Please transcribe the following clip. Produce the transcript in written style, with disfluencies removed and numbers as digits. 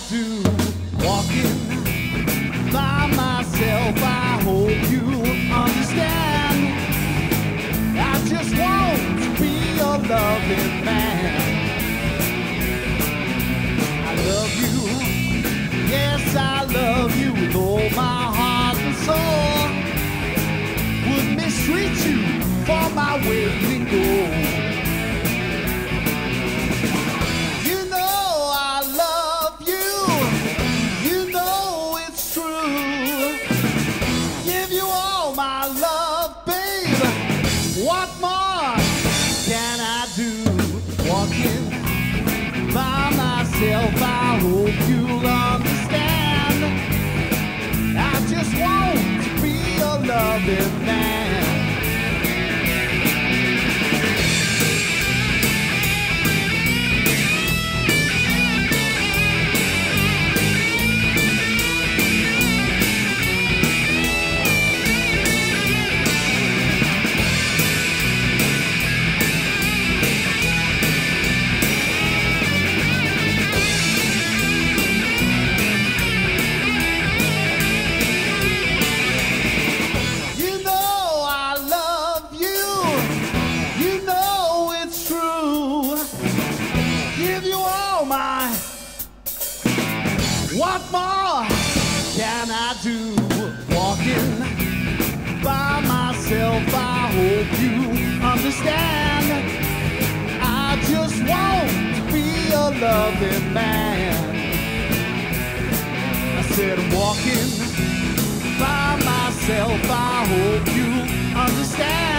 do? Walking by myself, I hope you understand. I just want to be a loving man. I love you, yes I love you with all my heart and soul. Would mistreat you for my waiting gold. What more can I do? Walking by myself, I hope you'll understand. I just want to be a loving man. What more can I do? Walking by myself, I hope you understand. I just want to be a loving man. I said I'm walking by myself, I hope you understand.